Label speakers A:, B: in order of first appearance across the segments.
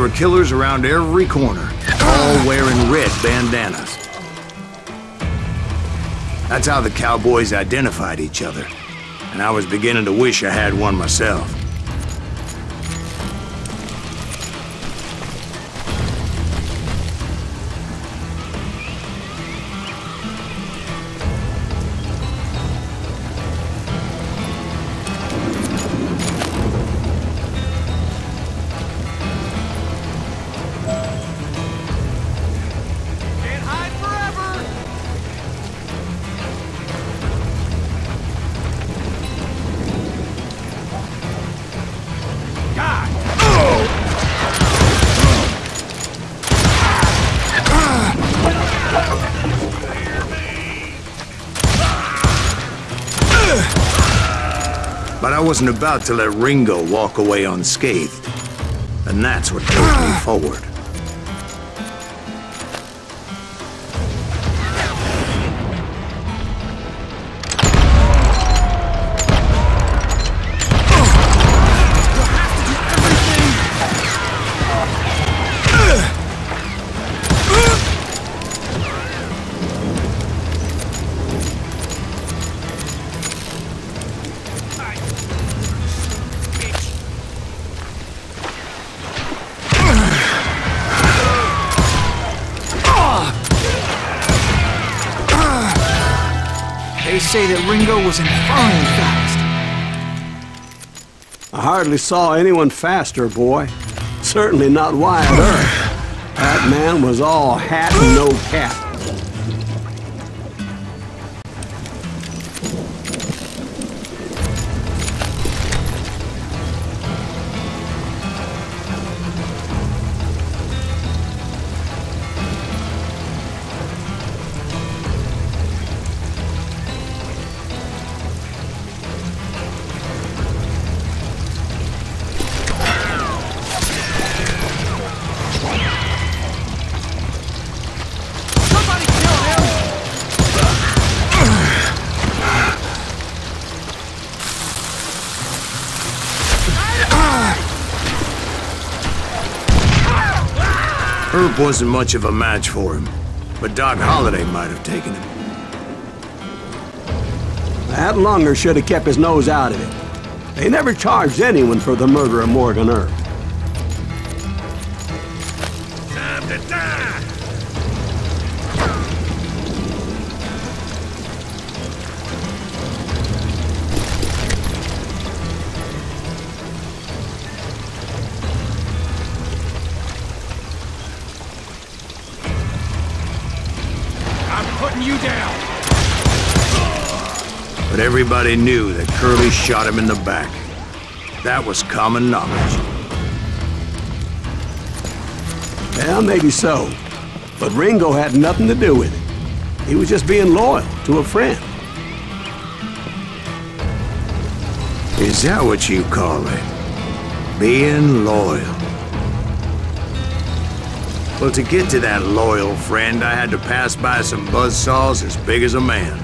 A: were killers around every corner, all wearing red bandanas. That's how the cowboys identified each other, and I was beginning to wish I had one myself. But I wasn't about to let Ringo walk away unscathed. And that's what drove me forward.
B: They say that Ringo was infernally fast.
C: I hardly saw anyone faster, boy. Certainly not Wyatt Earp. That man was all hat and no cap.
A: Earp wasn't much of a match for him, but Doc Holliday might have taken him.
C: That lunger should have kept his nose out of it. They never charged anyone for the murder of Morgan Earp.
A: Time to die!
B: Putting you down.
A: But everybody knew that Curly shot him in the back. That was common knowledge.
C: Yeah, maybe so. But Ringo had nothing to do with it. He was just being loyal to a friend.
A: Is that what you call it? Being loyal? Well, to get to that loyal friend, I had to pass by some buzzsaws as big as a man.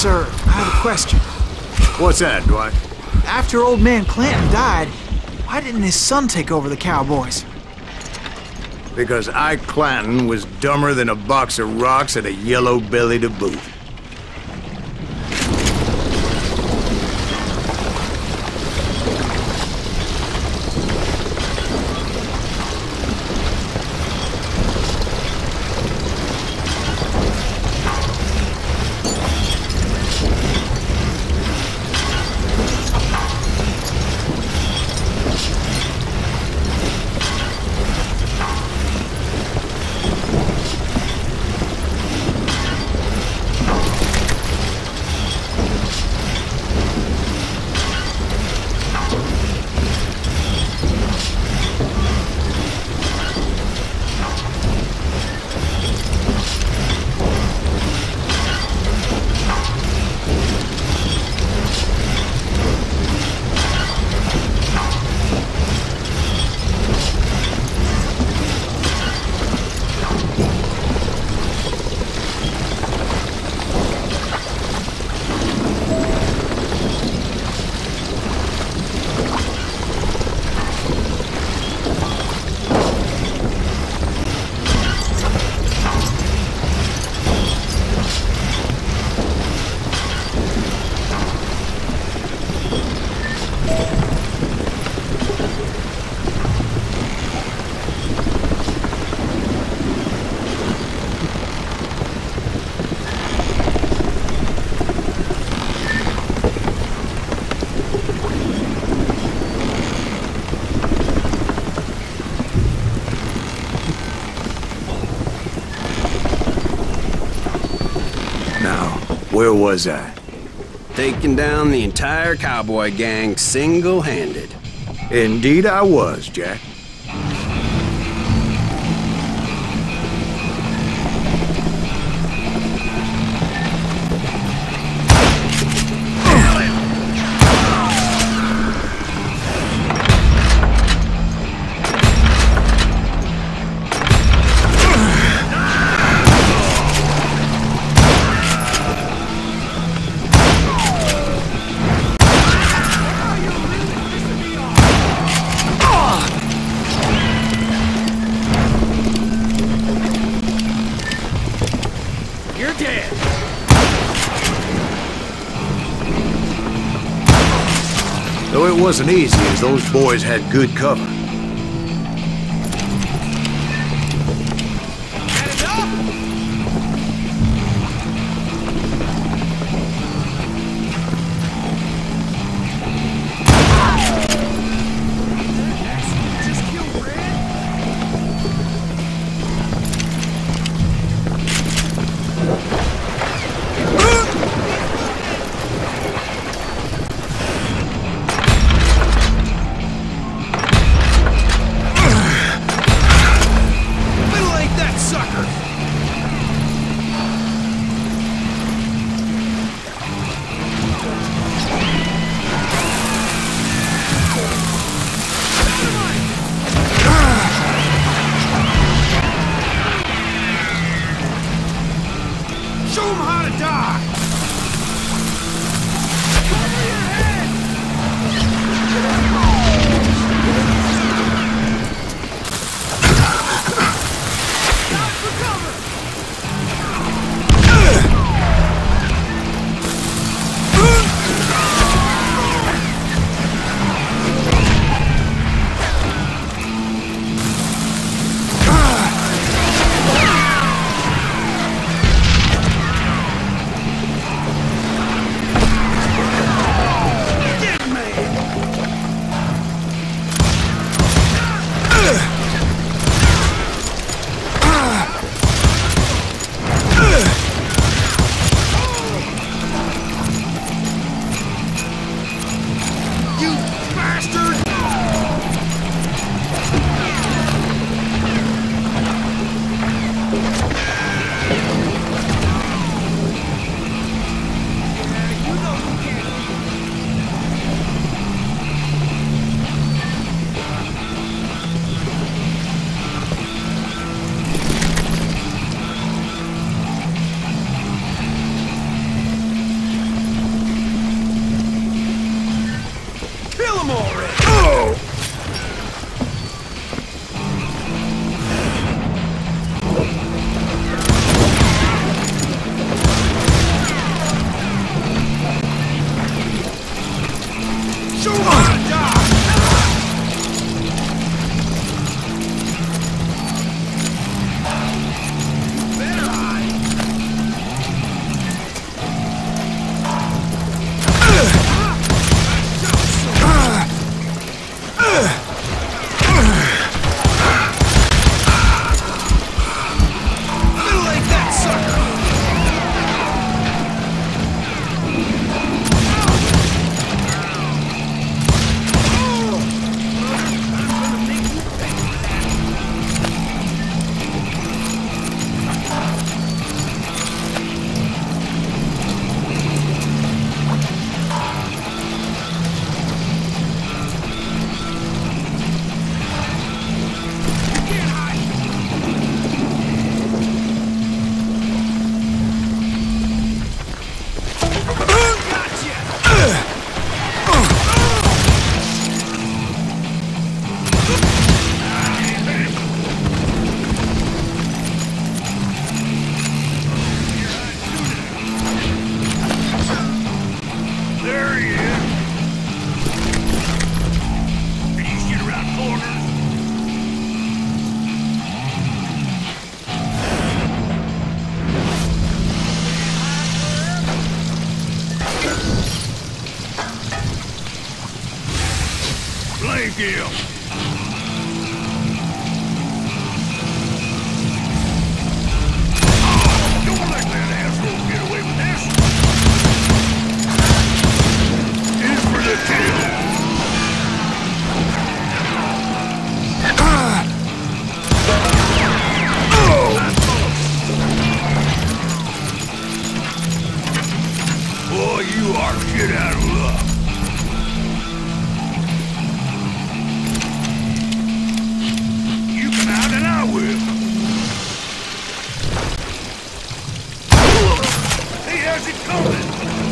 B: Sir, I have a question.
A: What's that, Dwight?
B: After old man Clanton died, why didn't his son take over the Cowboys?
A: Because Ike Clanton was dumber than a box of rocks and a yellow belly to boot. Where was I?
C: Taking down the entire cowboy gang single-handed.
A: Indeed I was, Jack.
B: You're dead.
A: Though it wasn't easy, as those boys had good cover.
D: Show 'em how to die! Blake him! Don't let that asshole get away with this! In for the kill! Boy, you are shit out of luck! And I will. He has it coming.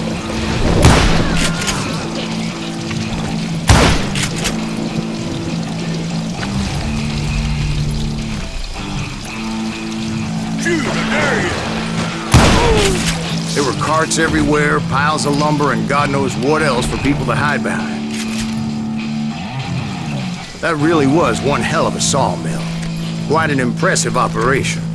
D: Shoot, I dare you.
A: There were carts everywhere, piles of lumber, and God knows what else for people to hide behind. That really was one hell of a sawmill. Quite an impressive operation.